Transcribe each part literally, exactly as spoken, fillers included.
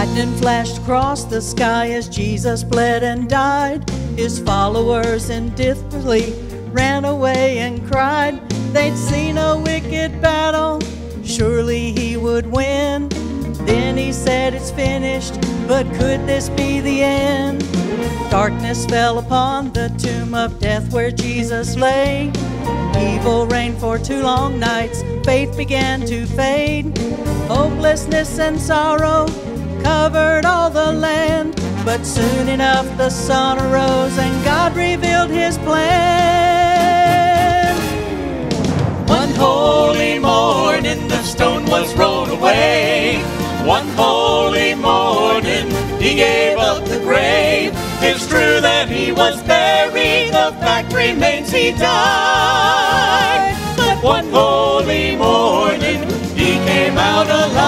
Lightning flashed across the sky as Jesus bled and died. His followers indifferently ran away and cried. They'd seen a wicked battle, surely he would win. Then he said, it's finished, but could this be the end? Darkness fell upon the tomb of death where Jesus lay. Evil reigned for two long nights, faith began to fade. Hopelessness and sorrow covered all the land. But soon enough the sun arose and God revealed his plan. One holy morning the stone was rolled away. One holy morning he gave up the grave. It's true that he was buried, the fact remains he died. But one holy morning he came out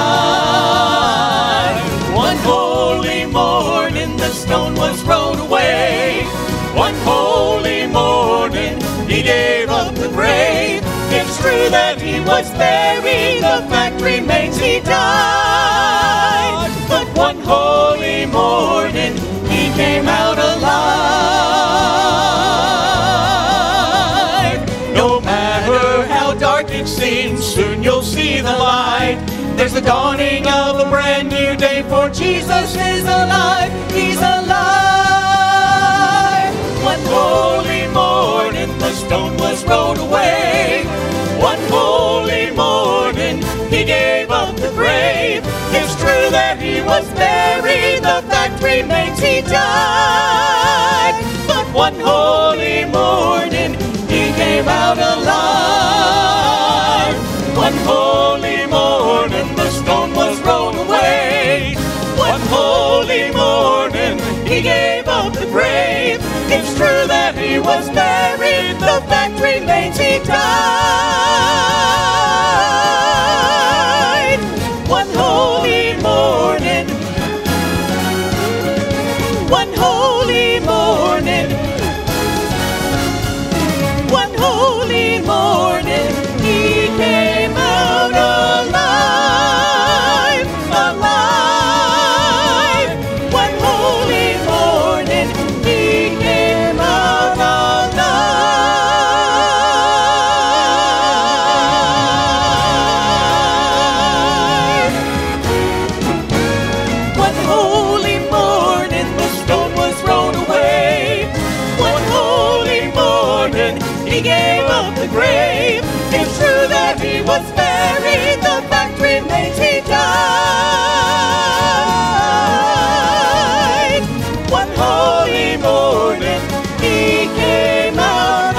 alive. One holy morning the stone was rolled away. One holy morning he gave up the grave. It's true that he was buried, the fact remains he died. But one holy morning he came out alive. No matter how dark it seems, soon you'll see the light. There's the dawning of a brand new day, for Jesus is alive. He's alive. One holy morning the stone was rolled away. One holy morning he gave up the grave. It's true that he was buried, the fact remains he died. But one holy morning he came out alive. One holy morning the stone was rolled away. One holy morning he gave up the grave. It's true that he was buried, the fact remains he died. One holy morning, one holy morning, one holy morning he came out alive, alive. One holy morning he came out alive. One holy morning the stone was rolled away. One holy morning he gave up the grave. It's true that he was buried, the fact remains he died. One holy morning he came out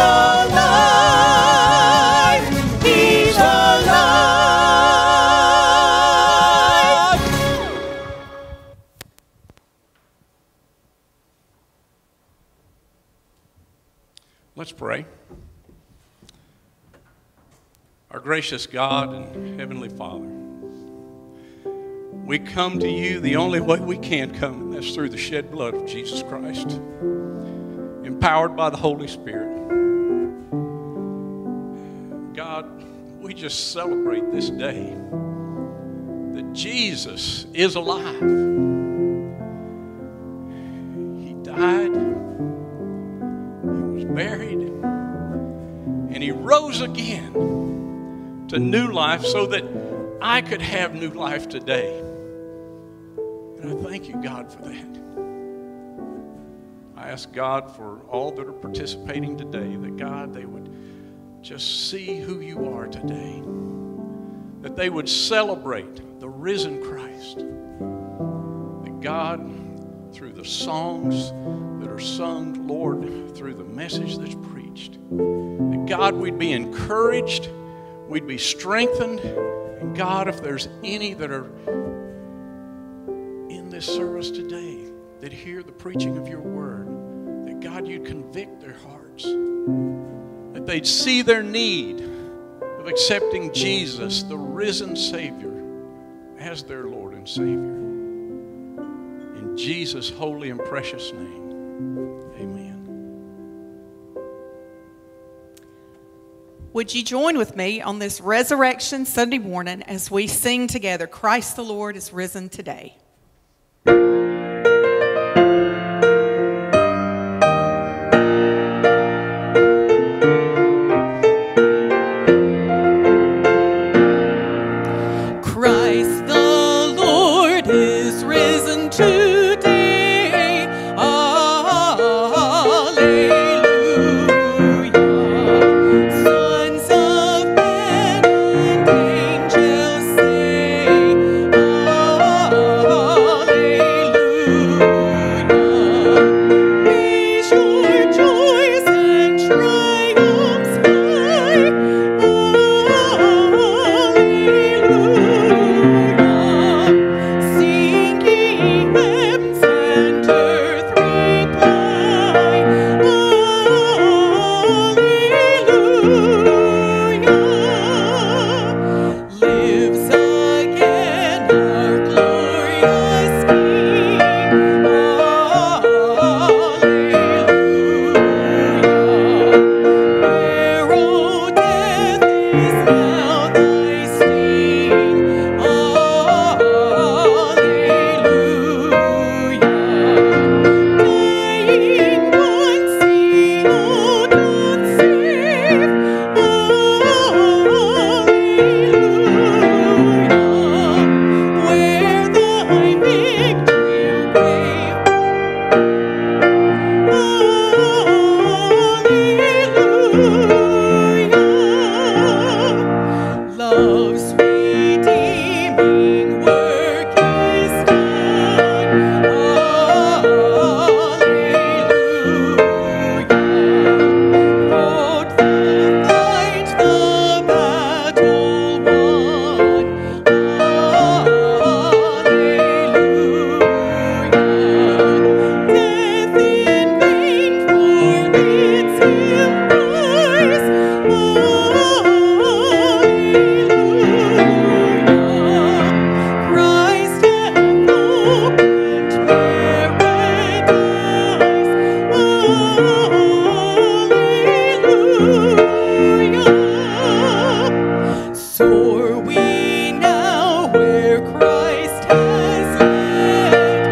alive. He's alive. Let's pray. Our gracious God and Heavenly Father, we come to you the only way we can come, and that's through the shed blood of Jesus Christ, empowered by the Holy Spirit. God, we just celebrate this day that Jesus is alive. He died, he was buried, and he rose again to new life so that I could have new life today. And I thank you, God, for that. I ask God for all that are participating today, that God, they would just see who you are today, that they would celebrate the risen Christ, that God, through the songs that are sung, Lord, through the message that's preached, that God, we'd be encouraged, we'd be strengthened. And God, if there's any that are in this service today that hear the preaching of your word, that God, you'd convict their hearts, that they'd see their need of accepting Jesus, the risen Savior, as their Lord and Savior. In Jesus' holy and precious name, amen. Would you join with me on this Resurrection Sunday morning as we sing together, Christ the Lord is risen today? Christ the Lord is risen today. Alleluia. Sons of men and angels sing. Alleluia. Raise your joys and triumphs high. Sing ye heavens and earth reply. Alleluia. Lives again our glorious King. Alleluia. Where, O death, is now thy sting? Alleluia. Dying once he all doth save. Alleluia. Where thy victory gave. Alleluia. Love's redeeming work is done. Alleluia. Fought the fight, the battle won. Alleluia. Death in vain forgets him prize. Alleluia. Christ hath opened paradise. Alleluia. Soar we now where Christ has led.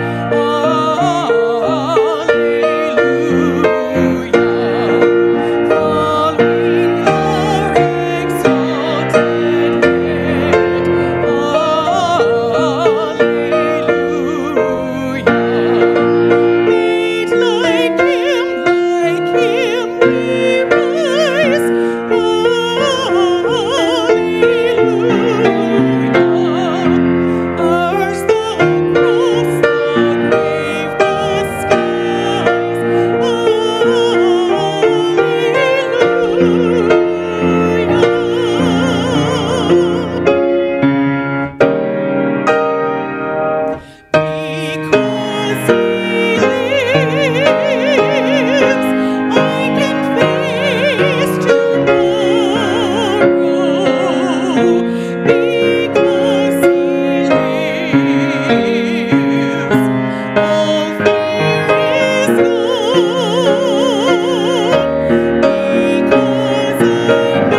Alleluia. Following our exalted head. Alleluia. Made like him, like him we rise. Alleluia. Ours the cross, the grave, the skies. Because he lives, I can face tomorrow. Because he lives, all fear is gone. Because I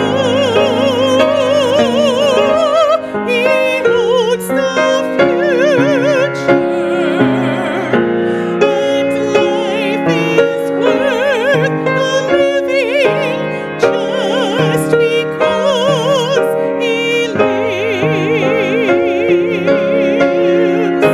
know he holds the future, and life is worth the living just because he lives.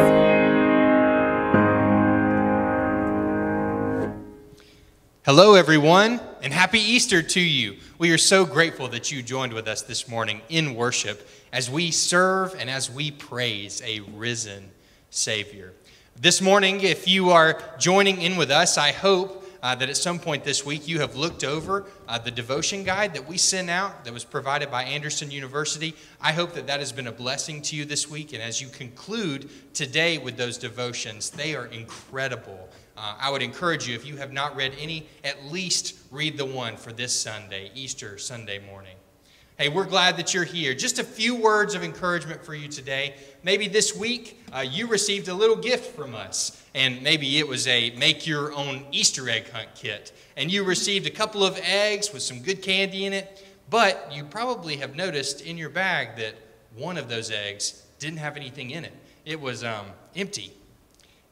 Hello, everyone, and happy Easter to you. We are so grateful that you joined with us this morning in worship as we serve and as we praise a risen Savior. This morning, if you are joining in with us, I hope uh, that at some point this week you have looked over uh, the devotion guide that we sent out that was provided by Anderson University. I hope that that has been a blessing to you this week, and as you conclude today with those devotions, they are incredible. Uh, I would encourage you, if you have not read any, at least read the one for this Sunday, Easter Sunday morning. Hey, we're glad that you're here. Just a few words of encouragement for you today. Maybe this week uh, you received a little gift from us, and maybe it was a make-your-own Easter egg hunt kit, and you received a couple of eggs with some good candy in it, but you probably have noticed in your bag that one of those eggs didn't have anything in it. It was um, empty.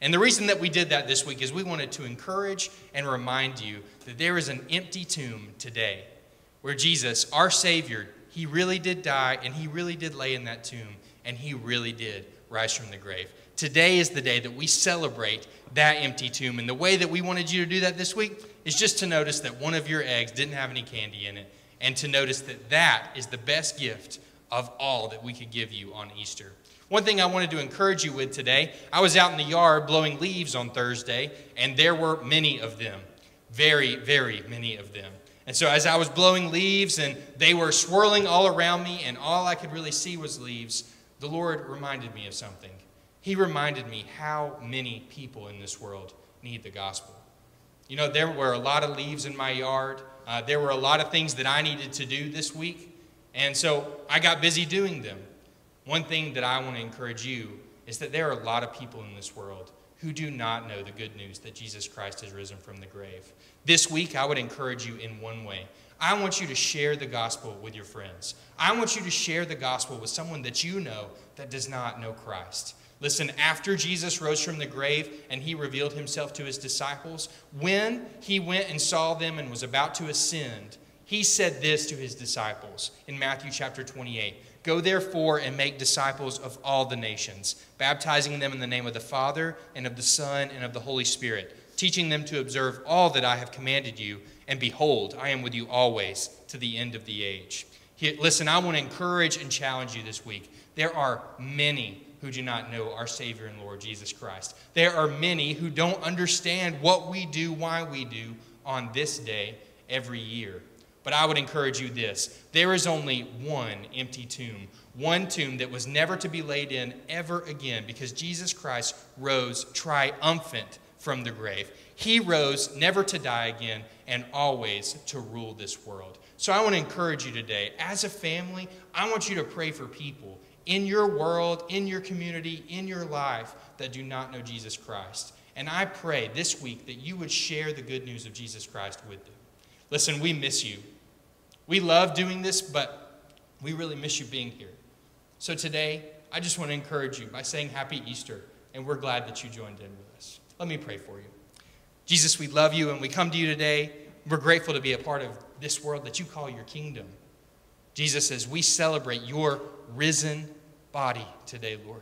And the reason that we did that this week is we wanted to encourage and remind you that there is an empty tomb today where Jesus, our Savior, he really did die and he really did lay in that tomb and he really did rise from the grave. Today is the day that we celebrate that empty tomb. And the way that we wanted you to do that this week is just to notice that one of your eggs didn't have any candy in it, and to notice that that is the best gift of all that we could give you on Easter. One thing I wanted to encourage you with today, I was out in the yard blowing leaves on Thursday, and there were many of them, very, very many of them. And so as I was blowing leaves and they were swirling all around me and all I could really see was leaves, the Lord reminded me of something. He reminded me how many people in this world need the gospel. You know, there were a lot of leaves in my yard. Uh, there were a lot of things that I needed to do this week. And so I got busy doing them. One thing that I want to encourage you is that there are a lot of people in this world who do not know the good news that Jesus Christ has risen from the grave. This week, I would encourage you in one way. I want you to share the gospel with your friends. I want you to share the gospel with someone that you know that does not know Christ. Listen, after Jesus rose from the grave and he revealed himself to his disciples, when he went and saw them and was about to ascend, he said this to his disciples in Matthew chapter twenty-eight. Go therefore and make disciples of all the nations, baptizing them in the name of the Father and of the Son and of the Holy Spirit, teaching them to observe all that I have commanded you. And behold, I am with you always to the end of the age. Here, listen, I want to encourage and challenge you this week. There are many who do not know our Savior and Lord Jesus Christ. There are many who don't understand what we do, why we do on this day every year. But I would encourage you this. There is only one empty tomb, one tomb that was never to be laid in ever again because Jesus Christ rose triumphant from the grave. He rose never to die again and always to rule this world. So I want to encourage you today, as a family, I want you to pray for people in your world, in your community, in your life that do not know Jesus Christ. And I pray this week that you would share the good news of Jesus Christ with them. Listen, we miss you. We love doing this, but we really miss you being here. So today, I just want to encourage you by saying Happy Easter, and we're glad that you joined in with us. Let me pray for you. Jesus, we love you, and we come to you today. We're grateful to be a part of this world that you call your kingdom. Jesus, as we celebrate your risen body today, Lord,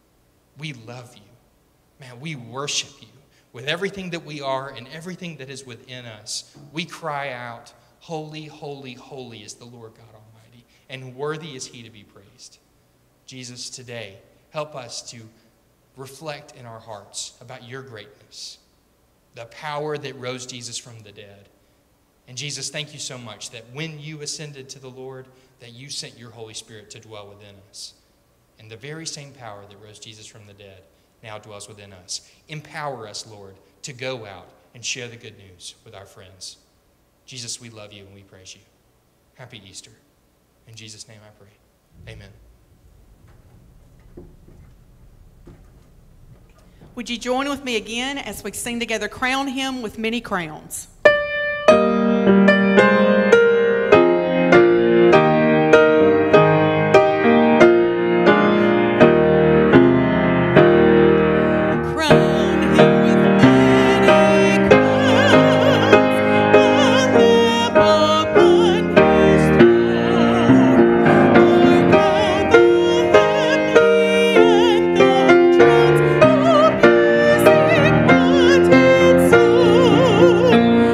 we love you. Man, we worship you with everything that we are and everything that is within us. We cry out, holy, holy, holy is the Lord God Almighty, and worthy is he to be praised. Jesus, today, help us to reflect in our hearts about your greatness, the power that rose Jesus from the dead. And Jesus, thank you so much that when you ascended to the Lord, that you sent your Holy Spirit to dwell within us. And the very same power that rose Jesus from the dead now dwells within us. Empower us, Lord, to go out and share the good news with our friends. Jesus, we love you and we praise you. Happy Easter. In Jesus' name I pray. Amen. Would you join with me again as we sing together, Crown Him with Many Crowns? Thank you.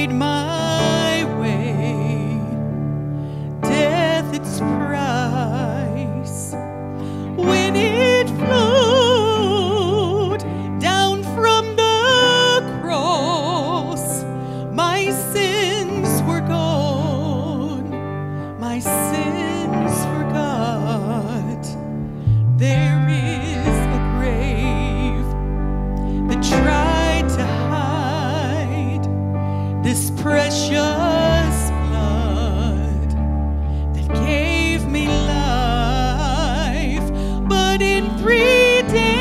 paid my way, death its price, when it flowed down from the cross. My sins were gone, my sins forgot. There is a grave that tried to hide this precious blood that gave me life. But in three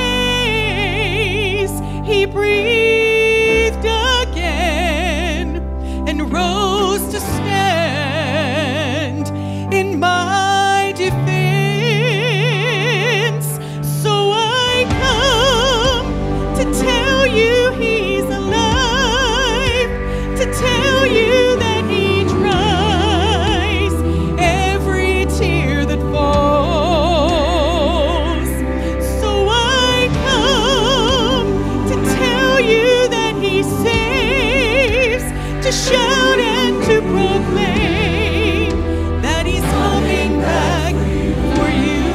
days he breathed again and rose to stand in my defense. So I come to tell you he's alive, to tell you that he dries every tear that falls. So I come to tell you that he saves, to shout and to proclaim that he's coming back for you.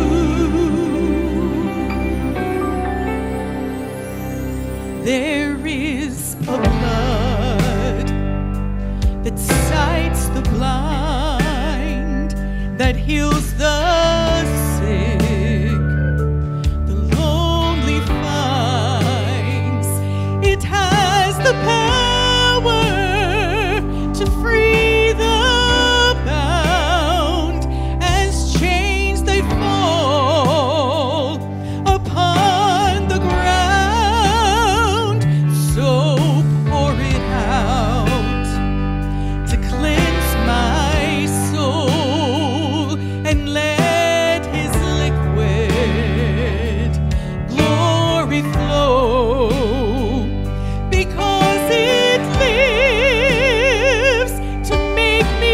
There is a blood that sights the blind, that heals the sick, the lonely finds. It has the power to free the bound, as chains they fall upon the ground. So pour it out to cleanse my soul, and let his liquid glory flow, because it lives to make me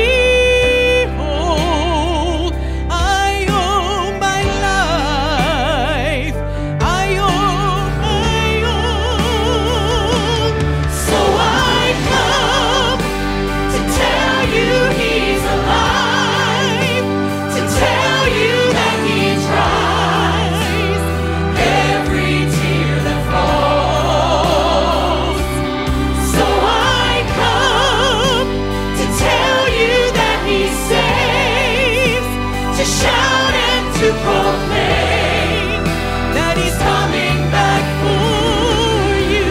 whole. I owe my life, I owe my all. So I come to tell you he's alive, to tell you that he dries every tear that falls. So I come to tell you that he saves, to shout and to proclaim that he's coming back for you.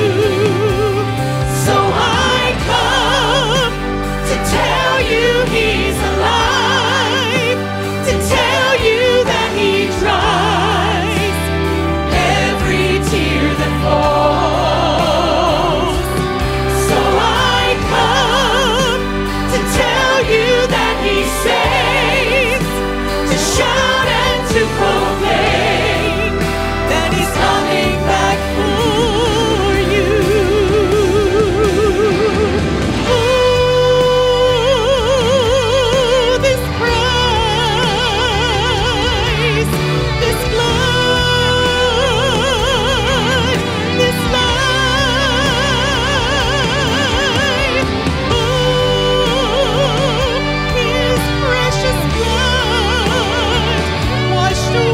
So I come to tell you he's alive, to tell you that he dries every tear that falls. So I come to tell you that he saves, to shout and to proclaim that he's coming back for you. Ooh, this price, this blood, this life. Ooh, his precious blood washed away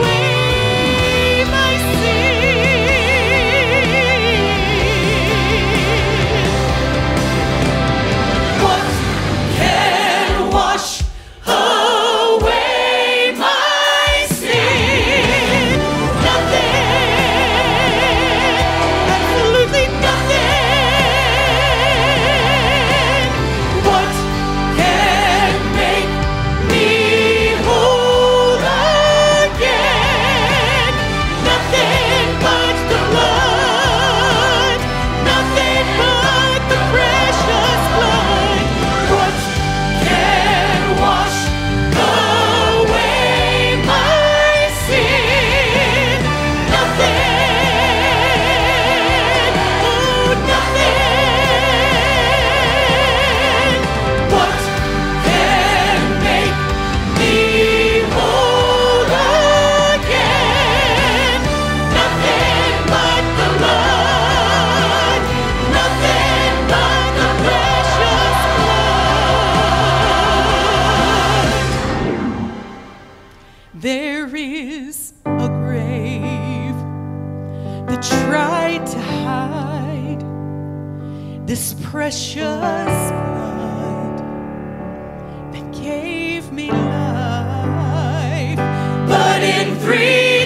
is a grave that tried to hide this precious blood that gave me life. But in three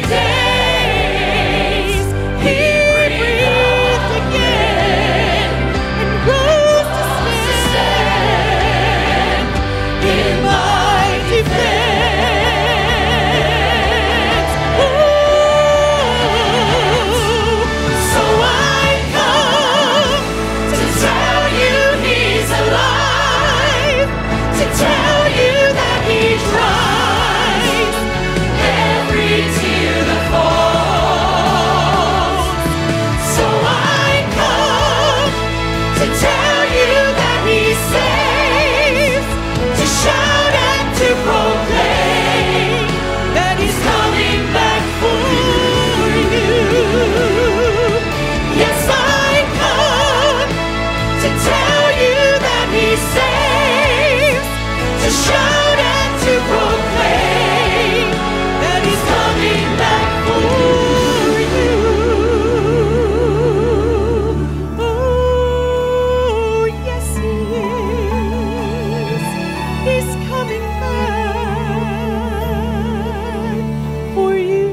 days he breathed again and rose to stand in my defense. Ooh, so I come to tell you he's alive, to tell you that he dries every tear that falls. So I come to tell you that he saves, to shout and to proclaim that he's coming back for you. Yes, I come to tell you that he saves, to shout and to proclaim that he's coming back for you. Oh, yes, he is. He's coming back for you.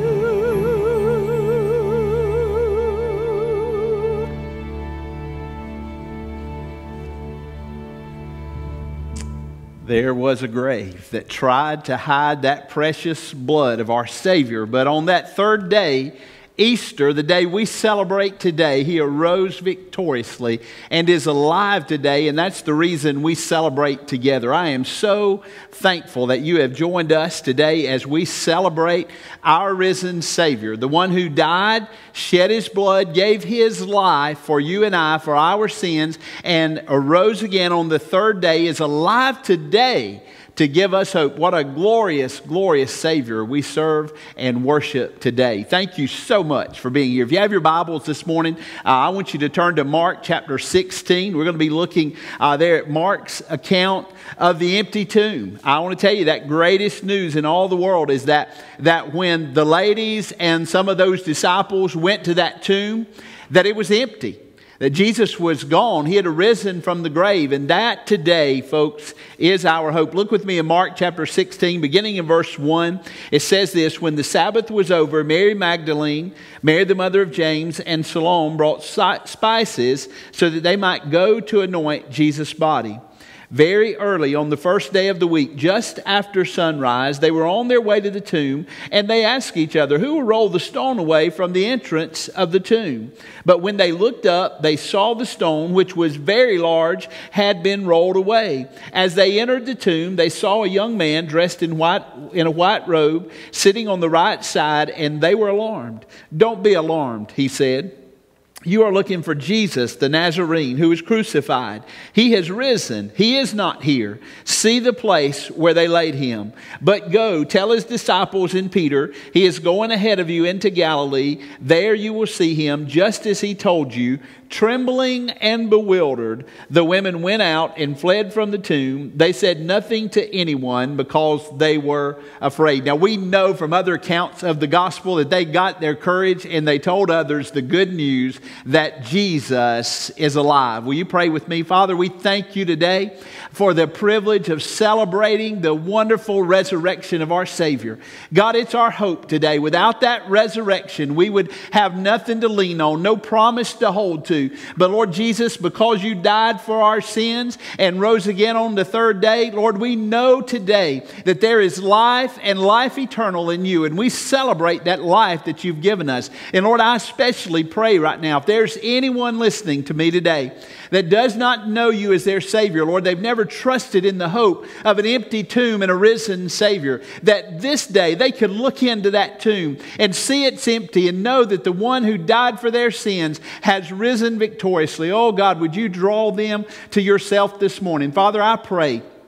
There was a grave that tried to hide that precious blood of our Savior. But on that third day, Easter, the day we celebrate today, he arose victoriously and is alive today, and that's the reason we celebrate together. I am so thankful that you have joined us today as we celebrate our risen Savior, the one who died, shed his blood, gave his life for you and I, for our sins, and arose again on the third day, is alive today to give us hope. What a glorious, glorious Savior we serve and worship today. Thank you so much for being here. If you have your Bibles this morning, uh, I want you to turn to Mark chapter sixteen. We're going to be looking uh, there at Mark's account of the empty tomb. I want to tell you that greatest news in all the world is that, that when the ladies and some of those disciples went to that tomb, that it was empty. That Jesus was gone. He had arisen from the grave. And that today, folks, is our hope. Look with me in Mark chapter sixteen, beginning in verse one. It says this: when the Sabbath was over, Mary Magdalene, Mary the mother of James, and Salome brought spices so that they might go to anoint Jesus' body. Very early on the first day of the week, just after sunrise, they were on their way to the tomb, and they asked each other, who will roll the stone away from the entrance of the tomb? But when they looked up, they saw the stone, which was very large, had been rolled away. As they entered the tomb, they saw a young man dressed in white in a white robe, sitting on the right side, and they were alarmed. "Don't be alarmed," he said. "You are looking for Jesus, the Nazarene, who was crucified. He has risen. He is not here. See the place where they laid him. But go, tell his disciples and Peter, he is going ahead of you into Galilee. There you will see him, just as he told you." Trembling and bewildered, the women went out and fled from the tomb. They said nothing to anyone because they were afraid. Now, we know from other accounts of the gospel that they got their courage and they told others the good news that Jesus is alive. Will you pray with me? Father, we thank you today for the privilege of celebrating the wonderful resurrection of our Savior. God, it's our hope today. Without that resurrection, we would have nothing to lean on, no promise to hold to. But Lord Jesus, because you died for our sins and rose again on the third day, Lord, we know today that there is life and life eternal in you. And we celebrate that life that you've given us. And Lord, I especially pray right now, if there's anyone listening to me today that does not know you as their Savior, Lord, they've never trusted in the hope of an empty tomb and a risen Savior, that this day they could look into that tomb and see it's empty and know that the one who died for their sins has risen victoriously. Oh God, would you draw them to yourself this morning? Father, I pray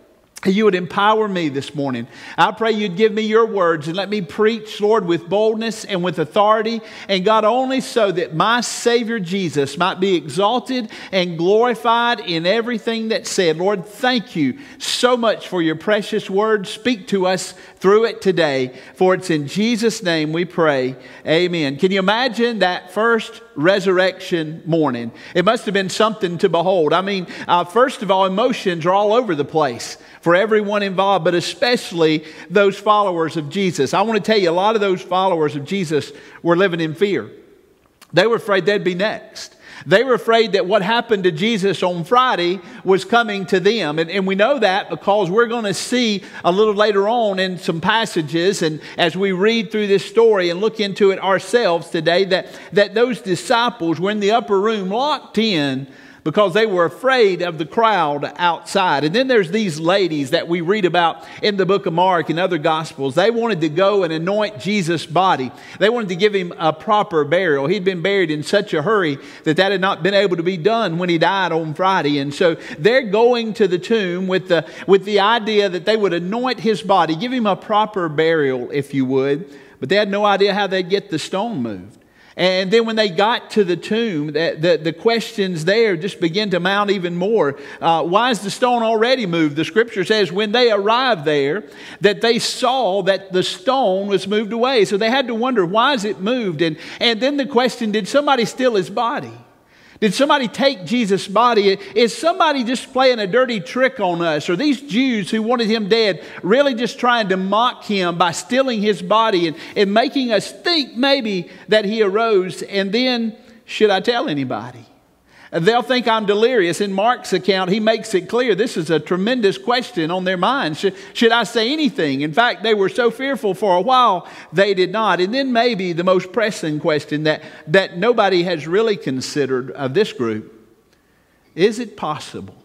You would empower me this morning. I pray you'd give me your words and let me preach, Lord, with boldness and with authority. And God, only so that my Savior Jesus might be exalted and glorified in everything that's said. Lord, thank you so much for your precious word. Speak to us through it today. For it's in Jesus' name we pray. Amen. Can you imagine that first resurrection morning? It must have been something to behold. I mean, uh, first of all, emotions are all over the place for everyone involved, but especially those followers of Jesus. I want to tell you, a lot of those followers of Jesus were living in fear. They were afraid they'd be next. They were afraid that what happened to Jesus on Friday was coming to them. And, and we know that because we're going to see a little later on in some passages, and as we read through this story and look into it ourselves today, that, that those disciples were in the upper room locked in because they were afraid of the crowd outside. And then there's these ladies that we read about in the book of Mark and other Gospels. They wanted to go and anoint Jesus' body. They wanted to give him a proper burial. He'd been buried in such a hurry that that had not been able to be done when he died on Friday. And so they're going to the tomb with the, with the idea that they would anoint his body, give him a proper burial, if you would. But they had no idea how they'd get the stone moved. And then when they got to the tomb, the, the, the questions there just begin to mount even more. Uh, why is the stone already moved? The scripture says when they arrived there, that they saw that the stone was moved away. So they had to wonder, why is it moved? And, and then the question, did somebody steal his body? Did somebody take Jesus' body? Is somebody just playing a dirty trick on us? Are these Jews who wanted him dead really just trying to mock him by stealing his body and, and making us think maybe that he arose? And then, should I tell anybody? They'll think I'm delirious. In Mark's account, he makes it clear this is a tremendous question on their minds. Should, should I say anything? In fact, they were so fearful for a while, they did not. And then maybe the most pressing question that, that nobody has really considered of this group, is it possible?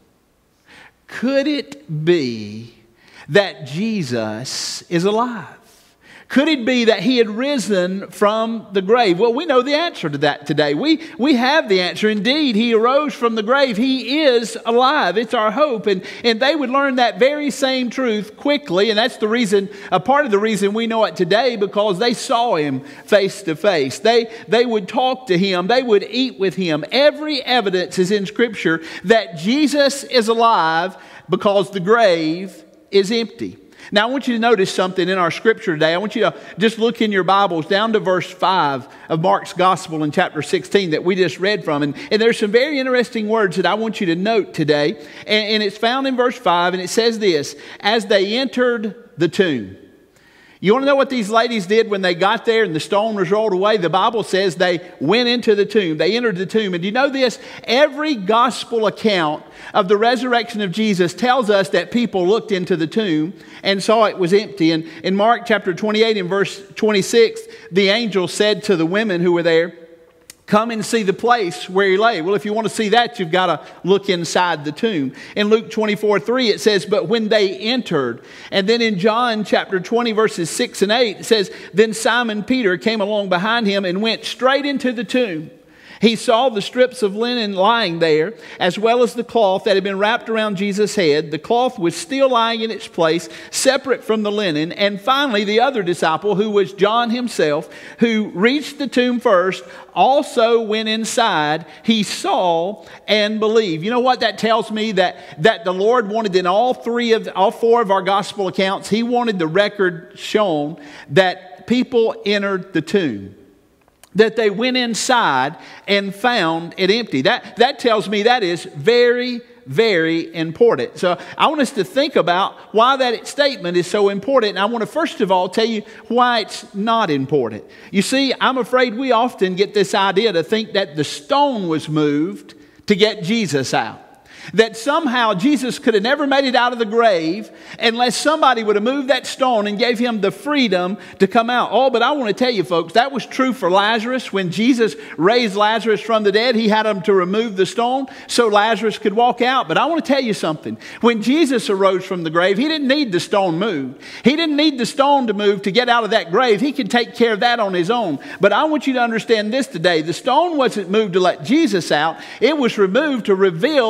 Could it be that Jesus is alive? Could it be that he had risen from the grave? Well, we know the answer to that today. We, we have the answer. Indeed, he arose from the grave. He is alive. It's our hope. And, and they would learn that very same truth quickly. And that's the reason, a part of the reason we know it today, because they saw him face to face. They, they would talk to him. They would eat with him. Every evidence is in Scripture that Jesus is alive because the grave is empty. Now, I want you to notice something in our scripture today. I want you to just look in your Bibles down to verse five of Mark's Gospel in chapter sixteen that we just read from. And, and there's some very interesting words that I want you to note today. And, and it's found in verse five, and it says this, as they entered the tomb. You want to know what these ladies did when they got there and the stone was rolled away? The Bible says they went into the tomb. They entered the tomb. And do you know this? Every gospel account of the resurrection of Jesus tells us that people looked into the tomb and saw it was empty. And in Mark chapter twenty-eight and verse twenty-six, the angel said to the women who were there, come and see the place where he lay. Well, if you want to see that, you've got to look inside the tomb. In Luke twenty-four three, it says, but when they entered. And then in John chapter twenty, verses six and eight, it says, then Simon Peter came along behind him and went straight into the tomb. He saw the strips of linen lying there, as well as the cloth that had been wrapped around Jesus' head. The cloth was still lying in its place, separate from the linen. And finally, the other disciple, who was John himself, who reached the tomb first, also went inside. He saw and believed. You know what that tells me? That, that the Lord wanted in all three of, all four of our gospel accounts, he wanted the record shown that people entered the tomb. That they went inside and found it empty. That, that tells me that is very, very important. So I want us to think about why that statement is so important. And I want to first of all tell you why it's not important. You see, I'm afraid we often get this idea to think that the stone was moved to get Jesus out. That somehow Jesus could have never made it out of the grave unless somebody would have moved that stone and gave him the freedom to come out. Oh, but I want to tell you folks, that was true for Lazarus. When Jesus raised Lazarus from the dead, he had him to remove the stone so Lazarus could walk out. But I want to tell you something. When Jesus arose from the grave, he didn't need the stone moved. He didn't need the stone to move to get out of that grave. He could take care of that on his own. But I want you to understand this today. The stone wasn't moved to let Jesus out. It was removed to reveal an empty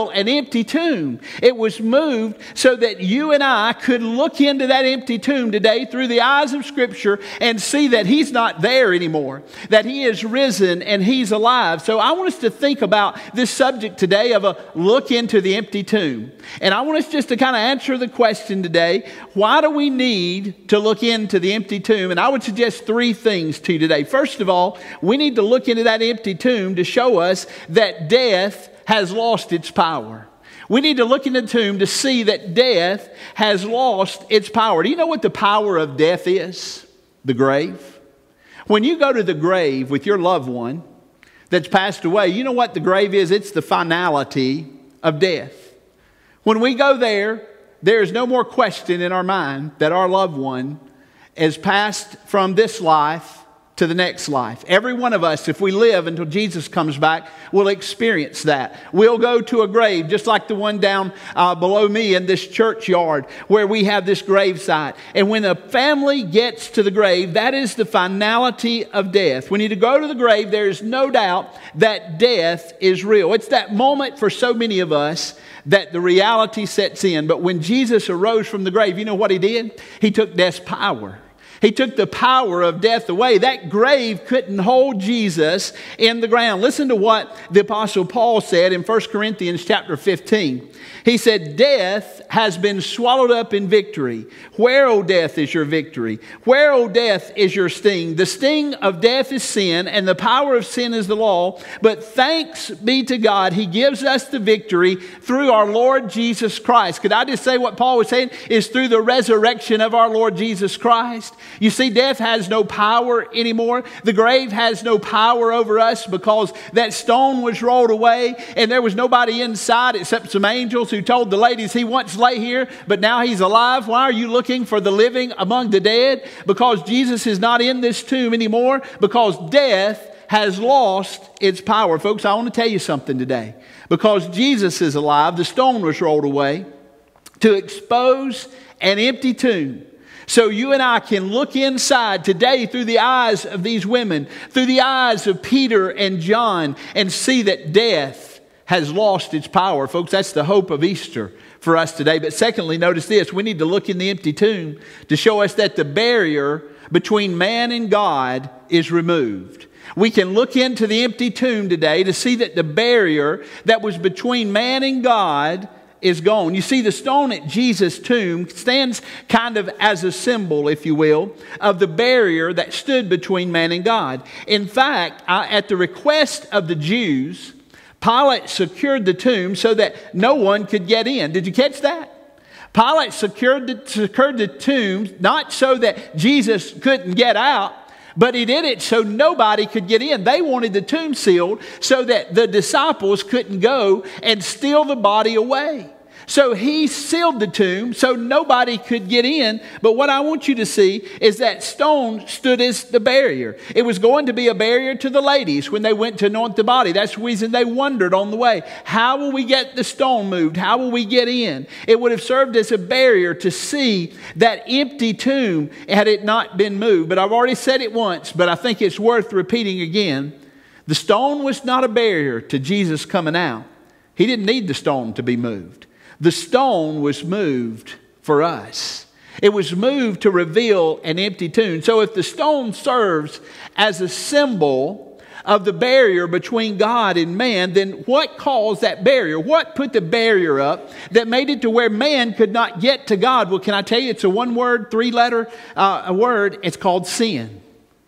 empty tomb. It was moved so that you and I could look into that empty tomb today through the eyes of Scripture and see that He's not there anymore, that He is risen and He's alive. So I want us to think about this subject today of a look into the empty tomb. And I want us just to kind of answer the question today, why do we need to look into the empty tomb? And I would suggest three things to you today. First of all, we need to look into that empty tomb to show us that death has lost its power. We need to look in the tomb to see that death has lost its power. Do you know what the power of death is? The grave. When you go to the grave with your loved one that's passed away, you know what the grave is? It's the finality of death. When we go there, there is no more question in our mind that our loved one is passed from this life to the next life. Every one of us, if we live until Jesus comes back, will experience that. We'll go to a grave just like the one down uh, below me in this churchyard where we have this gravesite. And when a family gets to the grave, that is the finality of death. When you go to the grave, there is no doubt that death is real. It's that moment for so many of us that the reality sets in. But when Jesus arose from the grave, you know what He did? He took death's power. He took the power of death away. That grave couldn't hold Jesus in the ground. Listen to what the Apostle Paul said in First Corinthians chapter fifteen. He said, death has been swallowed up in victory. Where, O death, is your victory? Where, O death, is your sting? The sting of death is sin, and the power of sin is the law. But thanks be to God, He gives us the victory through our Lord Jesus Christ. Could I just say what Paul was saying is through the resurrection of our Lord Jesus Christ? You see, death has no power anymore. The grave has no power over us because that stone was rolled away and there was nobody inside except some angels who told the ladies, He once lay here, but now He's alive. Why are you looking for the living among the dead? Because Jesus is not in this tomb anymore, because death has lost its power. Folks, I want to tell you something today. Because Jesus is alive, the stone was rolled away to expose an empty tomb. So you and I can look inside today through the eyes of these women, through the eyes of Peter and John, and see that death has lost its power. Folks, that's the hope of Easter for us today. But secondly, notice this. We need to look in the empty tomb to show us that the barrier between man and God is removed. We can look into the empty tomb today to see that the barrier that was between man and God is gone. You see, the stone at Jesus' tomb stands kind of as a symbol, if you will, of the barrier that stood between man and God. In fact, at the request of the Jews, Pilate secured the tomb so that no one could get in. Did you catch that? Pilate secured the, secured the tomb not so that Jesus couldn't get out, but he did it so nobody could get in. They wanted the tomb sealed so that the disciples couldn't go and steal the body away. So he sealed the tomb so nobody could get in. But what I want you to see is that stone stood as the barrier. It was going to be a barrier to the ladies when they went to anoint the body. That's the reason they wondered on the way. How will we get the stone moved? How will we get in? It would have served as a barrier to see that empty tomb had it not been moved. But I've already said it once, but I think it's worth repeating again. The stone was not a barrier to Jesus coming out. He didn't need the stone to be moved. The stone was moved for us. It was moved to reveal an empty tomb. So if the stone serves as a symbol of the barrier between God and man, then what caused that barrier? What put the barrier up that made it to where man could not get to God? Well, can I tell you, it's a one-word, three-letter uh, a word. It's called sin.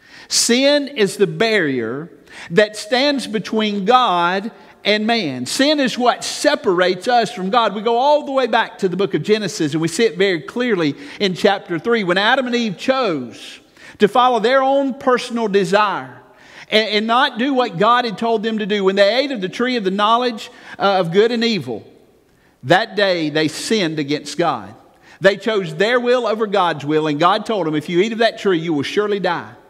Sin is the barrier that stands between God and man. Sin is what separates us from God. We go all the way back to the book of Genesis, and we see it very clearly in chapter three. When Adam and Eve chose to follow their own personal desire and, and not do what God had told them to do, when they ate of the tree of the knowledge uh, of good and evil, that day they sinned against God. They chose their will over God's will, and God told them, if you eat of that tree, you will surely die.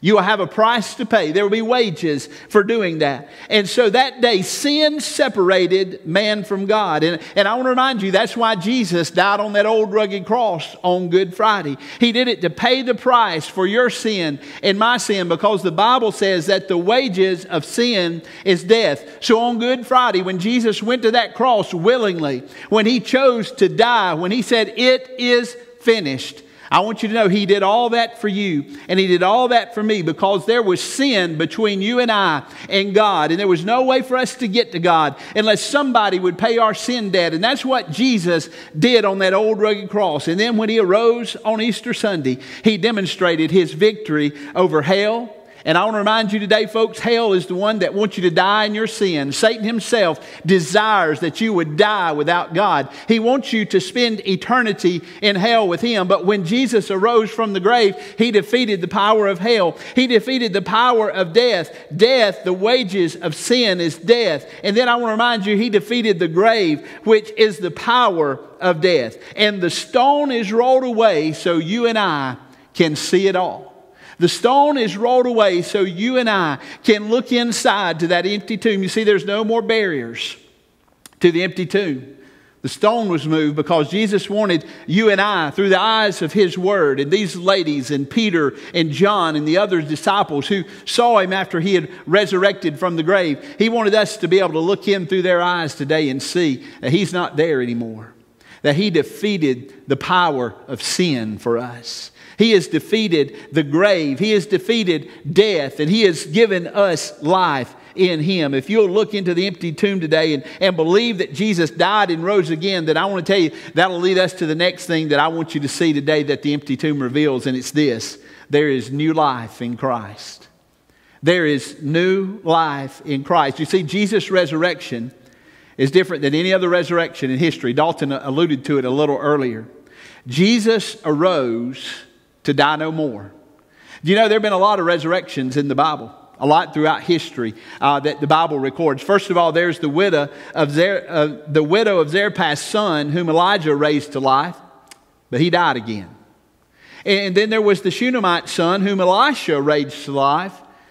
You will have a price to pay. There will be wages for doing that. And so that day, sin separated man from God. And, and I want to remind you, that's why Jesus died on that old rugged cross on Good Friday. He did it to pay the price for your sin and my sin, because the Bible says that the wages of sin is death. So on Good Friday, when Jesus went to that cross willingly, when He chose to die, when He said, "It is finished," I want you to know He did all that for you, and He did all that for me, because there was sin between you and I and God, and there was no way for us to get to God unless somebody would pay our sin debt. And that's what Jesus did on that old rugged cross. And then when He arose on Easter Sunday, He demonstrated His victory over hell. And I want to remind you today, folks, hell is the one that wants you to die in your sin. Satan himself desires that you would die without God. He wants you to spend eternity in hell with him. But when Jesus arose from the grave, He defeated the power of hell. He defeated the power of death. Death, the wages of sin is death. And then I want to remind you, He defeated the grave, which is the power of death. And the stone is rolled away so you and I can see it all. The stone is rolled away so you and I can look inside to that empty tomb. You see, there's no more barriers to the empty tomb. The stone was moved because Jesus wanted you and I, through the eyes of His Word, and these ladies and Peter and John and the other disciples who saw Him after He had resurrected from the grave, He wanted us to be able to look in through their eyes today and see that He's not there anymore, that He defeated the power of sin for us. He has defeated the grave. He has defeated death. And He has given us life in Him. If you'll look into the empty tomb today and, and believe that Jesus died and rose again, then I want to tell you, that'll lead us to the next thing that I want you to see today that the empty tomb reveals. And it's this: there is new life in Christ. There is new life in Christ. You see, Jesus' resurrection is different than any other resurrection in history. Dalton alluded to it a little earlier. Jesus arose to die no more. Do you know there have been a lot of resurrections in the Bible? A lot throughout history uh, that the Bible records. First of all, there's the widow of Zer, uh, the widow of Zarephath's son, whom Elijah raised to life, but he died again. And then there was the Shunammite son, whom Elisha raised to life,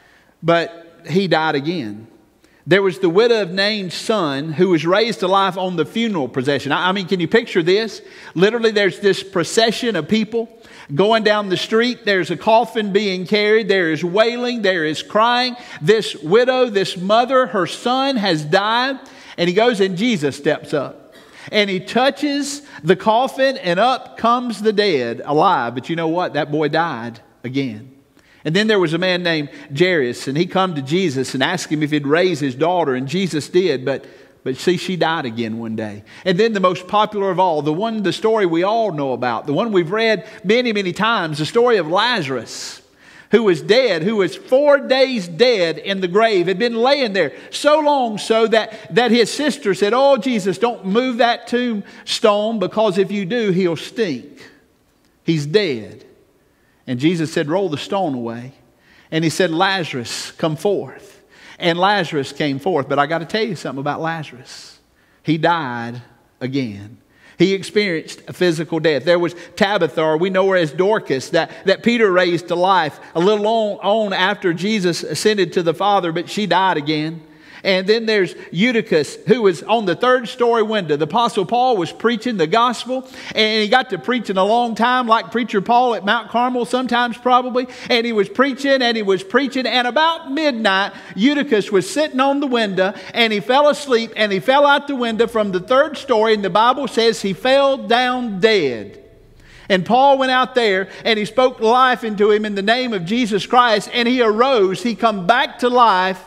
but he died again. There was the widow of Nain's son who was raised to life on the funeral procession. I mean, can you picture this? Literally, there's this procession of people going down the street. There's a coffin being carried. There is wailing. There is crying. This widow, this mother, her son has died. And he goes and Jesus steps up. And He touches the coffin and up comes the dead alive. But you know what? That boy died again. And then there was a man named Jairus, and he come to Jesus and asked Him if He'd raise his daughter, and Jesus did, but but see, she died again one day. And then the most popular of all, the one, the story we all know about, the one we've read many, many times, the story of Lazarus, who was dead, who was four days dead in the grave, had been laying there so long so that, that his sister said, "Oh, Jesus, don't move that tombstone, because if you do, he'll stink. He's dead." And Jesus said, "Roll the stone away." And He said, "Lazarus, come forth." And Lazarus came forth. But I got to tell you something about Lazarus. He died again. He experienced a physical death. There was Tabitha, or we know her as Dorcas, that, that Peter raised to life a little on, on after Jesus ascended to the Father, but she died again. And then there's Eutychus, who was on the third story window. The Apostle Paul was preaching the gospel, and he got to preaching a long time, like Preacher Paul at Mount Carmel, sometimes probably. And he was preaching, and he was preaching, and about midnight, Eutychus was sitting on the window, and he fell asleep, and he fell out the window from the third story, and the Bible says he fell down dead. And Paul went out there, and he spoke life into him in the name of Jesus Christ, and he arose. He come back to life.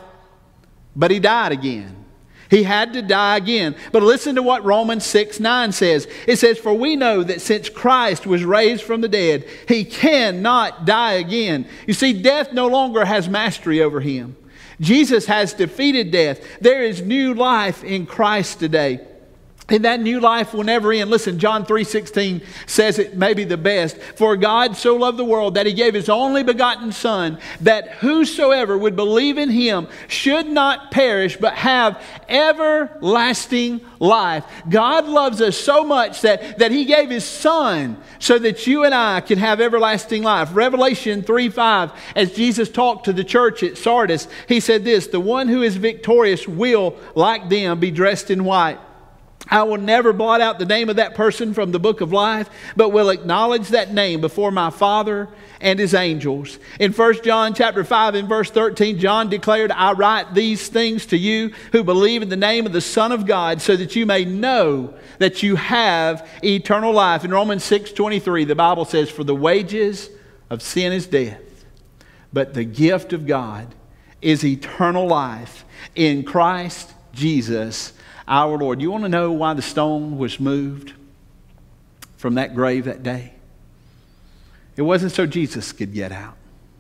But he died again. He had to die again. But listen to what Romans six nine says. It says, "For we know that since Christ was raised from the dead, He cannot die again." You see, death no longer has mastery over Him. Jesus has defeated death. There is new life in Christ today. And that new life will never end. Listen, John three sixteen says it maybe the best. For God so loved the world that He gave His only begotten Son, that whosoever would believe in Him should not perish, but have everlasting life. God loves us so much that, that He gave His Son so that you and I can have everlasting life. Revelation three five, as Jesus talked to the church at Sardis, He said this, the one who is victorious will, like them, be dressed in white. I will never blot out the name of that person from the book of life, but will acknowledge that name before my Father and His angels. In First John chapter five and verse thirteen, John declared, I write these things to you who believe in the name of the Son of God, so that you may know that you have eternal life. In Romans six twenty-three, the Bible says, for the wages of sin is death, but the gift of God is eternal life in Christ Jesus our Lord. You want to know why the stone was moved from that grave that day? It wasn't so Jesus could get out.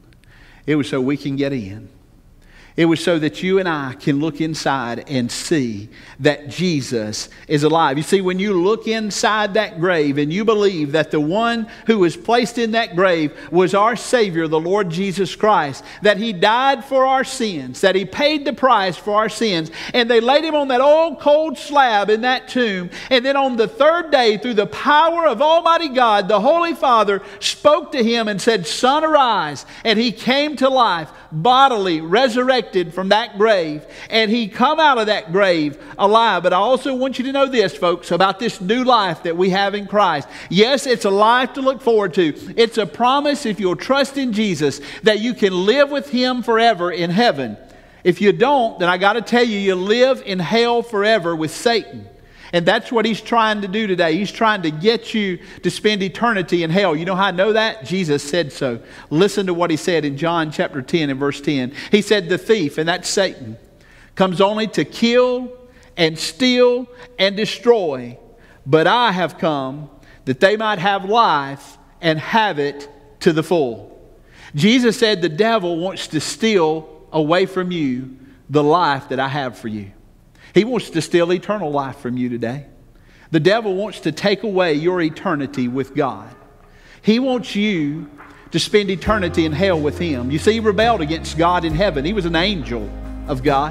It was so we can get in. It was so that you and I can look inside and see that Jesus is alive. You see, when you look inside that grave and you believe that the one who was placed in that grave was our Savior, the Lord Jesus Christ, that He died for our sins, that He paid the price for our sins, and they laid Him on that old cold slab in that tomb, and then on the third day, through the power of Almighty God, the Holy Father spoke to Him and said, Son, arise, and He came to life, bodily, resurrected from that grave, and He come out of that grave alive. But I also want you to know this, folks, about this new life that we have in Christ. Yes, it's a life to look forward to. It's a promise, if you'll trust in Jesus, that you can live with Him forever in heaven. If you don't, then I got to tell you, you live in hell forever with Satan. And that's what he's trying to do today. He's trying to get you to spend eternity in hell. You know how I know that? Jesus said so. Listen to what He said in John chapter ten and verse ten. He said, the thief, and that's Satan, comes only to kill and steal and destroy. But I have come that they might have life and have it to the full. Jesus said the devil wants to steal away from you the life that I have for you. He wants to steal eternal life from you today. The devil wants to take away your eternity with God. He wants you to spend eternity in hell with Him. You see, he rebelled against God in heaven. He was an angel of God.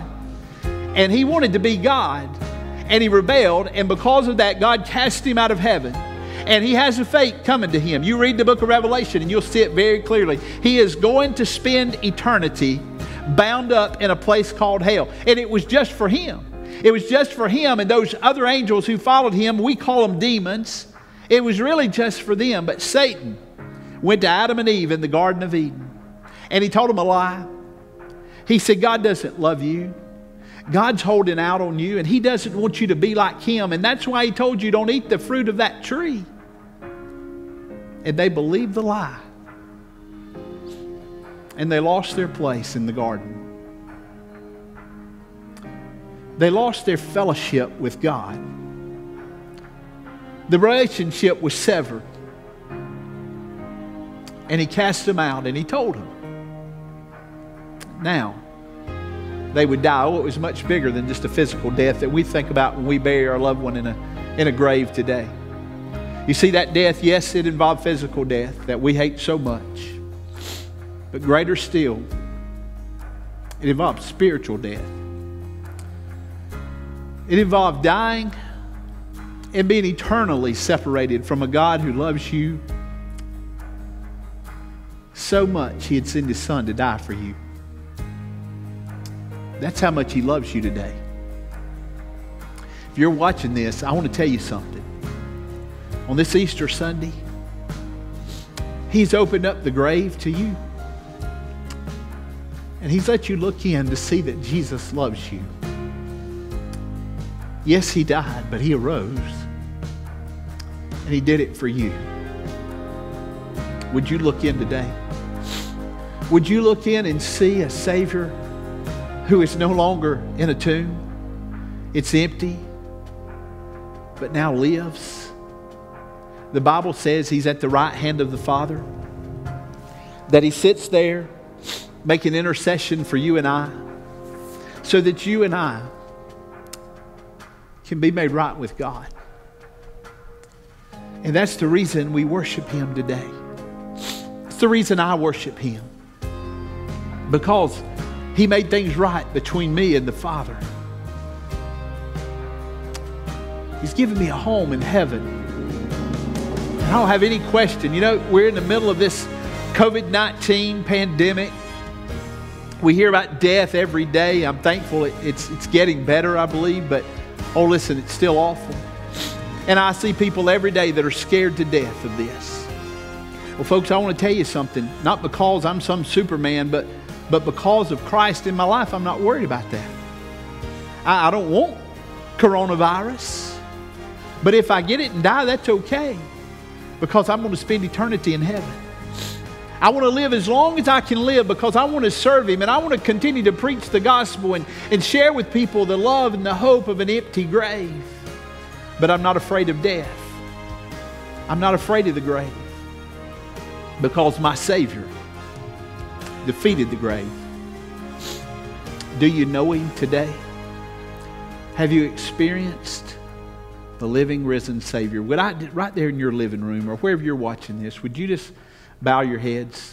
And he wanted to be God. And he rebelled. And because of that, God cast him out of heaven. And he has a fate coming to him. You read the book of Revelation and you'll see it very clearly. He is going to spend eternity bound up in a place called hell. And it was just for him. It was just for him and those other angels who followed him. We call them demons. It was really just for them. But Satan went to Adam and Eve in the Garden of Eden. And he told them a lie. He said, God doesn't love you. God's holding out on you. And He doesn't want you to be like Him. And that's why He told you don't eat the fruit of that tree. And they believed the lie. And they lost their place in the garden. They lost their fellowship with God. The relationship was severed. And He cast them out and He told them, now, they would die. Oh, it was much bigger than just a physical death that we think about when we bury our loved one in a, in a grave today. You see, that death, yes, it involved physical death that we hate so much. But greater still, it involved spiritual death. It involved dying and being eternally separated from a God who loves you so much He had sent His Son to die for you. That's how much He loves you today. If you're watching this, I want to tell you something. On this Easter Sunday, He's opened up the grave to you. And He's let you look in to see that Jesus loves you. Yes, He died, but He arose. And He did it for you. Would you look in today? Would you look in and see a Savior who is no longer in a tomb? It's empty, but now lives. The Bible says He's at the right hand of the Father, that He sits there making intercession for you and I, so that you and I can be made right with God. And that's the reason we worship Him today. It's the reason I worship Him. Because He made things right between me and the Father. He's given me a home in heaven. And I don't have any question. You know, we're in the middle of this covid nineteen pandemic. We hear about death every day. I'm thankful it, it's, it's getting better, I believe. But, oh, listen, it's still awful. And I see people every day that are scared to death of this. Well, folks, I want to tell you something. Not because I'm some Superman, but, but because of Christ in my life, I'm not worried about that. I, I don't want coronavirus. But if I get it and die, that's okay. Because I'm going to spend eternity in heaven. I want to live as long as I can live because I want to serve Him. And I want to continue to preach the gospel and, and share with people the love and the hope of an empty grave. But I'm not afraid of death. I'm not afraid of the grave. Because my Savior defeated the grave. Do you know Him today? Have you experienced the living, risen Savior? Would I, right there in your living room or wherever you're watching this, would you just bow your heads?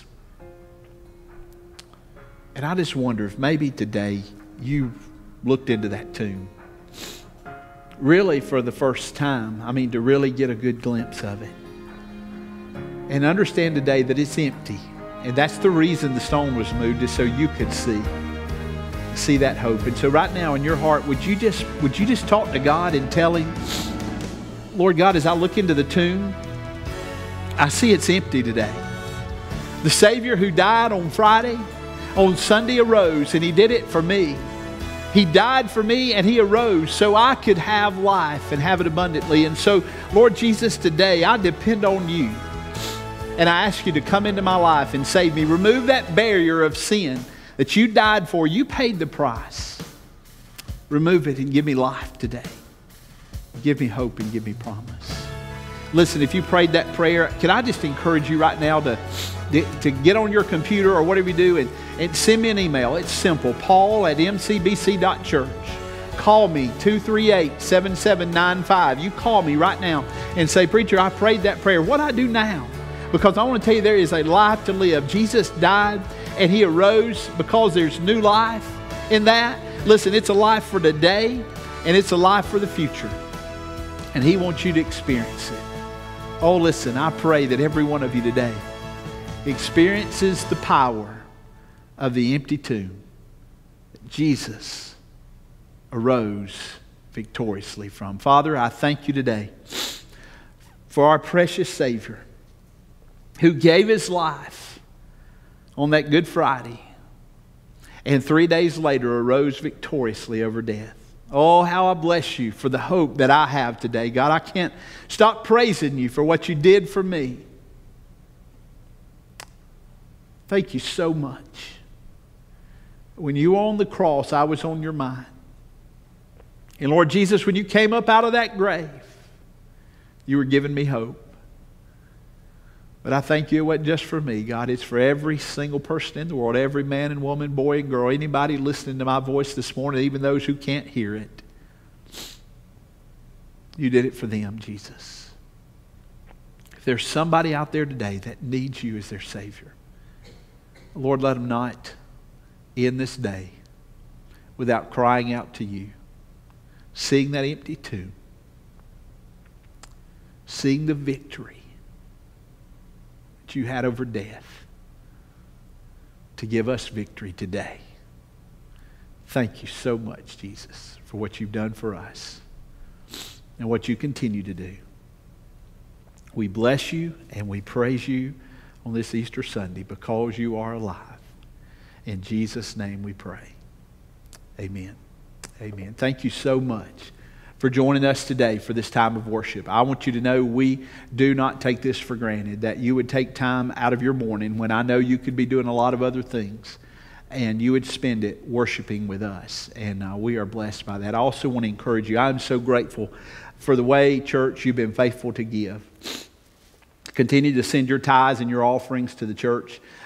And I just wonder if maybe today you looked into that tomb. Really for the first time. I mean, to really get a good glimpse of it. And understand today that it's empty. And that's the reason the stone was moved, is so you could see. See that hope. And so right now in your heart, would you just would you just talk to God and tell Him, Lord God, as I look into the tomb, I see it's empty today. The Savior who died on Friday, on Sunday arose, and He did it for me. He died for me and He arose so I could have life and have it abundantly. And so, Lord Jesus, today I depend on You. And I ask You to come into my life and save me. Remove that barrier of sin that You died for. You paid the price. Remove it and give me life today. Give me hope and give me promise. Listen, if you prayed that prayer, can I just encourage you right now to, to get on your computer or whatever you do and, and send me an email. It's simple. Paul at m c b c dot church. Call me, two three eight, seven seven nine five. You call me right now and say, preacher, I prayed that prayer. What do I do now? Because I want to tell you there is a life to live. Jesus died and He arose because there's new life in that. Listen, it's a life for today and it's a life for the future. And He wants you to experience it. Oh, listen, I pray that every one of you today experiences the power of the empty tomb that Jesus arose victoriously from. Father, I thank You today for our precious Savior who gave His life on that Good Friday and three days later arose victoriously over death. Oh, how I bless You for the hope that I have today. God, I can't stop praising You for what You did for me. Thank You so much. When You were on the cross, I was on Your mind. And Lord Jesus, when You came up out of that grave, You were giving me hope. But I thank You it wasn't just for me, God. It's for every single person in the world, every man and woman, boy and girl, anybody listening to my voice this morning, even those who can't hear it. You did it for them, Jesus. If there's somebody out there today that needs You as their Savior, Lord, let them not end this day without crying out to You, seeing that empty tomb, seeing the victory You had over death to give us victory today. Thank You so much, Jesus, for what You've done for us and what You continue to do. We bless You and we praise You on this Easter Sunday because You are alive. In Jesus' name we pray. Amen. Amen. Thank you so much for joining us today for this time of worship. I want you to know we do not take this for granted, that you would take time out of your morning when I know you could be doing a lot of other things, and you would spend it worshiping with us. And uh, we are blessed by that. I also want to encourage you. I'm so grateful for the way, church, you've been faithful to give. Continue to send your tithes and your offerings to the church.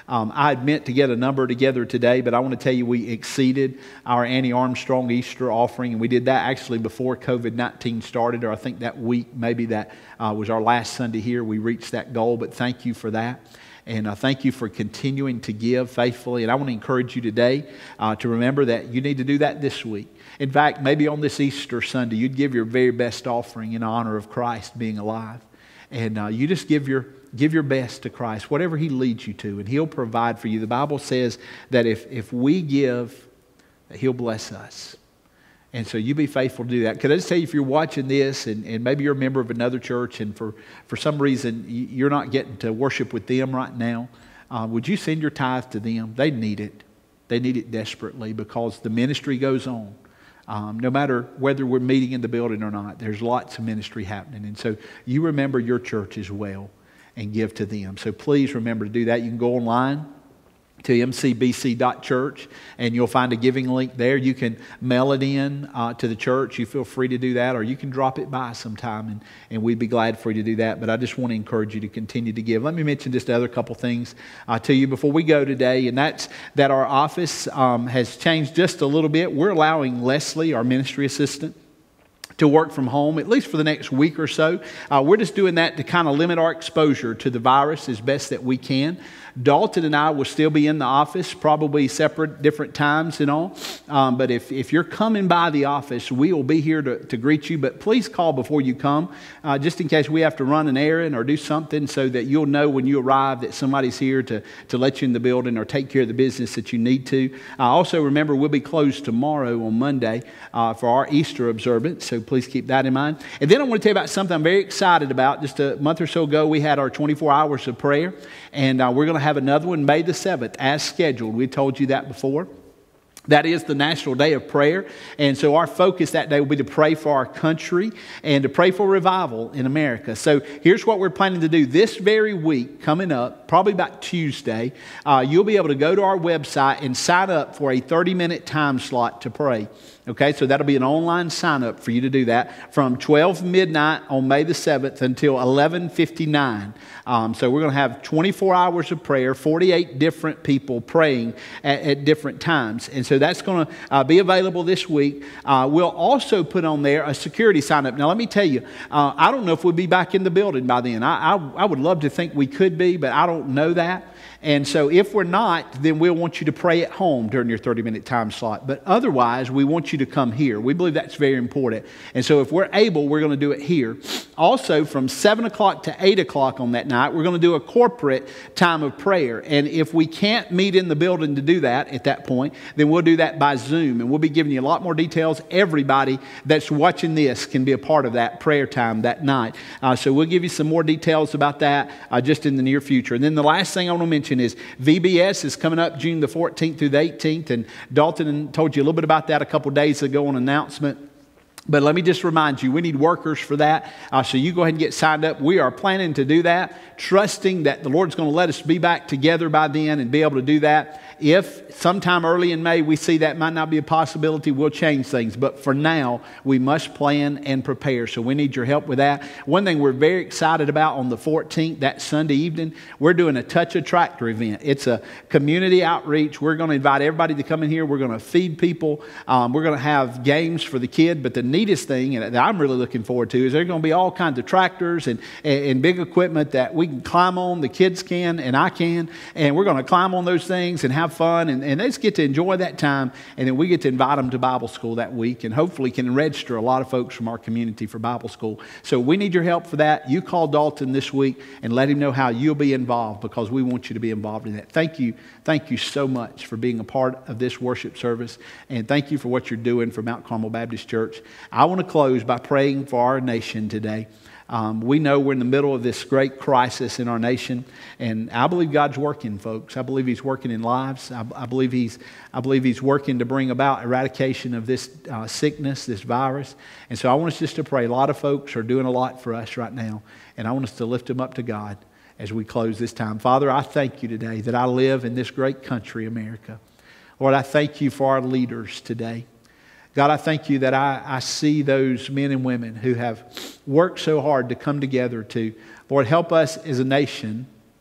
Um, I had meant to get a number together today, but I want to tell you we exceeded our Annie Armstrong Easter offering, and we did that actually before COVID nineteen started, or I think that week, maybe that uh, was our last Sunday here. We reached that goal, but thank you for that. And uh, thank you for continuing to give faithfully. And I want to encourage you today uh, to remember that you need to do that this week. In fact, maybe on this Easter Sunday, you'd give your very best offering in honor of Christ being alive. And uh, you just give your give your best to Christ, whatever He leads you to, and He'll provide for you. The Bible says that if, if we give, that He'll bless us. And so you be faithful to do that. Could I just tell you, if you're watching this and, and maybe you're a member of another church and for, for some reason you're not getting to worship with them right now, uh, would you send your tithe to them? They need it. They need it desperately because the ministry goes on. Um, no matter whether we're meeting in the building or not, there's lots of ministry happening. And so you remember your church as well and give to them. So please remember to do that. You can go online to m c b c dot church, and you'll find a giving link there. You can mail it in uh, to the church. You feel free to do that, or you can drop it by sometime, and, and we'd be glad for you to do that. But I just want to encourage you to continue to give. Let me mention just another couple things uh, to you before we go today, and that's that our office um, has changed just a little bit. We're allowing Leslie, our ministry assistant, to work from home, at least for the next week or so. Uh, we're just doing that to kind of limit our exposure to the virus as best that we can. Dalton and I will still be in the office, probably separate, different times and all. Um, but if, if you're coming by the office, we will be here to, to greet you. But please call before you come, uh, just in case we have to run an errand or do something so that you'll know when you arrive that somebody's here to, to let you in the building or take care of the business that you need to. Uh, also, remember, we'll be closed tomorrow on Monday uh, for our Easter observance. So please keep that in mind. And then I want to tell you about something I'm very excited about. Just a month or so ago, we had our twenty-four hours of prayer. And uh, we're going to have another one May the seventh as scheduled. We told you that before. That is the National Day of Prayer. And so our focus that day will be to pray for our country and to pray for revival in America. So here's what we're planning to do. This very week coming up, probably about Tuesday, uh, you'll be able to go to our website and sign up for a thirty-minute time slot to pray. Okay, so that'll be an online sign up for you to do that from twelve midnight on May the seventh until eleven fifty-nine. Um, so we're going to have twenty-four hours of prayer, forty-eight different people praying at, at different times. And so that's going to uh, be available this week. Uh, we'll also put on there a security sign up. Now, let me tell you, uh, I don't know if we'll be back in the building by then. I, I, I would love to think we could be, but I don't know that. And so if we're not, then we'll want you to pray at home during your thirty-minute time slot. But otherwise, we want you to come here. We believe that's very important. And so if we're able, we're going to do it here. Also, from seven o'clock to eight o'clock on that night, we're going to do a corporate time of prayer. And if we can't meet in the building to do that at that point, then we'll do that by Zoom. And we'll be giving you a lot more details. Everybody that's watching this can be a part of that prayer time that night. Uh, so we'll give you some more details about that uh, just in the near future. And then the last thing I want to mention is V B S is coming up June the fourteenth through the eighteenth, and Dalton told you a little bit about that a couple days ago on announcement. But let me just remind you, we need workers for that. Uh, so you go ahead and get signed up. We are planning to do that, trusting that the Lord's going to let us be back together by then and be able to do that. If sometime early in May we see that might not be a possibility, we'll change things. But for now, we must plan and prepare. So we need your help with that. One thing we're very excited about on the fourteenth, that Sunday evening, we're doing a Touch a Tractor event. It's a community outreach. We're going to invite everybody to come in here. We're going to feed people. Um, we're going to have games for the kid. But the neatest thing and that I'm really looking forward to is there's going to be all kinds of tractors and, and, and big equipment that we can climb on. The kids can and I can. And we're going to climb on those things and have fun, and, and they just get to enjoy that time, and then we get to invite them to Bible school that week, and hopefully can register a lot of folks from our community for Bible school. So we need your help for that. You call Dalton this week and let him know how you'll be involved, because we want you to be involved in that. Thank you. Thank you so much for being a part of this worship service, and thank you for what you're doing for Mount Carmel Baptist Church. I want to close by praying for our nation today. Um, we know we're in the middle of this great crisis in our nation, and I believe God's working, folks. I believe He's working in lives. I, I believe He's, I believe He's working to bring about eradication of this uh, sickness, this virus. And so I want us just to pray. A lot of folks are doing a lot for us right now, and I want us to lift them up to God as we close this time. Father, I thank you today that I live in this great country, America. Lord, I thank you for our leaders today. God, I thank you that I, I see those men and women who have worked so hard to come together to, Lord, help us as a nation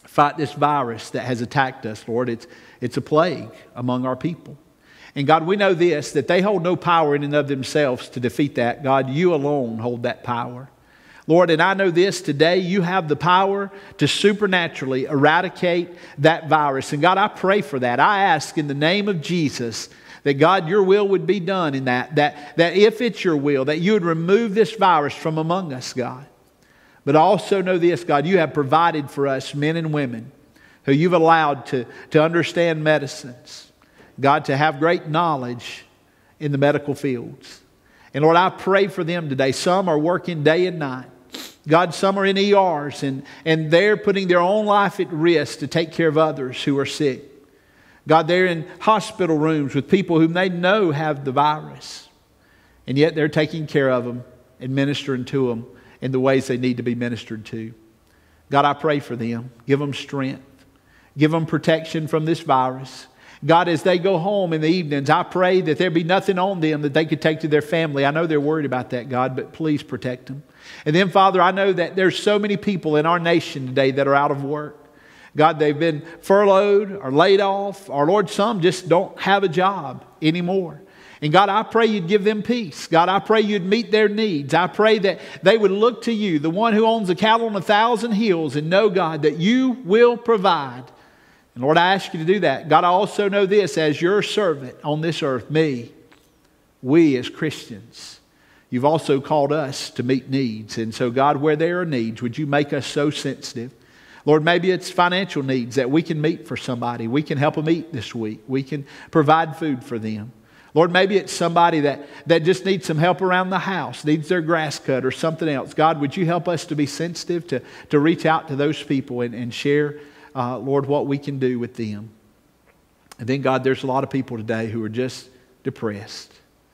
fight this virus that has attacked us, Lord. It's, it's a plague among our people. And God, we know this, that they hold no power in and of themselves to defeat that. God, you alone hold that power. Lord, and I know this today, you have the power to supernaturally eradicate that virus. And God, I pray for that. I ask in the name of Jesus that God, your will would be done in that. That, that if it's your will, that you would remove this virus from among us, God. But I also know this, God, you have provided for us men and women who you've allowed to, to understand medicines. God, to have great knowledge in the medical fields. And Lord, I pray for them today. Some are working day and night. God, some are in E Rs and, and they're putting their own life at risk to take care of others who are sick. God, they're in hospital rooms with people whom they know have the virus. And yet they're taking care of them and ministering to them in the ways they need to be ministered to. God, I pray for them. Give them strength. Give them protection from this virus. God, as they go home in the evenings, I pray that there be nothing on them that they could take to their family. I know they're worried about that, God, but please protect them. And then, Father, I know that there's so many people in our nation today that are out of work. God, they've been furloughed or laid off, or Lord, some just don't have a job anymore. And God, I pray you'd give them peace. God, I pray you'd meet their needs. I pray that they would look to you, the one who owns the cattle on a thousand hills, and know, God, that you will provide. And Lord, I ask you to do that. God, I also know this, as your servant on this earth, me, we as Christians, you've also called us to meet needs. And so God, where there are needs, would you make us so sensitive? Lord, maybe it's financial needs that we can meet for somebody. We can help them eat this week. We can provide food for them. Lord, maybe it's somebody that, that just needs some help around the house, needs their grass cut or something else. God, would you help us to be sensitive, to, to reach out to those people and, and share Uh, Lord, what we can do with them. And then, God, there's a lot of people today who are just depressed.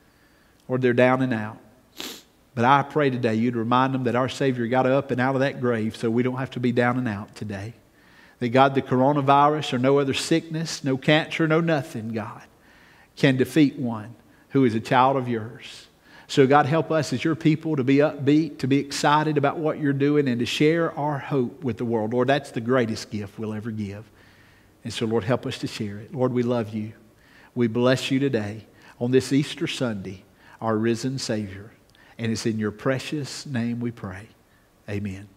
Or they're down and out. But I pray today you'd remind them that our Savior got up and out of that grave so we don't have to be down and out today. That, God, the coronavirus or no other sickness, no cancer, no nothing, God, can defeat one who is a child of yours. So, God, help us as your people to be upbeat, to be excited about what you're doing, and to share our hope with the world. Lord, that's the greatest gift we'll ever give. And so, Lord, help us to share it. Lord, we love you. We bless you today on this Easter Sunday, our risen Savior. And it's in your precious name we pray. Amen.